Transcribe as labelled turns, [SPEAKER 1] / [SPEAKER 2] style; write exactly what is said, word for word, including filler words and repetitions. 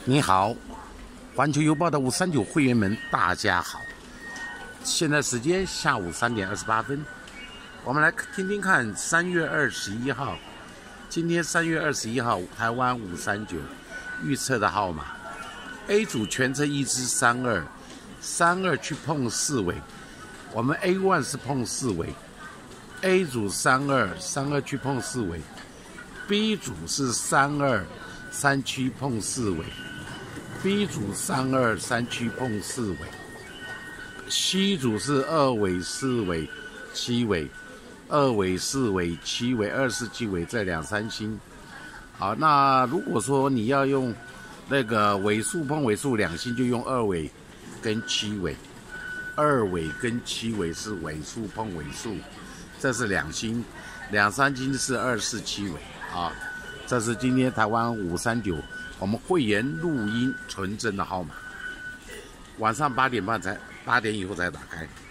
[SPEAKER 1] 你好，环球邮报的五三九会员们，大家好。现在时间下午三点二十八分，我们来听听看三月二十一号，今天三月二十一号，台湾五三九预测的号码 ，A 组全车一支三二，三二去碰四尾，我们 A 一 是碰四尾 ，A 组三二，三二去碰四尾 ，B 组是三二，三区碰四尾。B 组三二三区碰四尾 ，C 组是二尾四尾七尾，二尾四尾七尾二四七尾这两三星。好，那如果说你要用那个尾数碰尾数两星，就用二尾跟七尾，二尾跟七尾是尾数碰尾数，这是两星，两三星是二四七尾啊。这是今天台湾五三九我们会员录音纯正的号码，晚上八点半才八点以后才打开。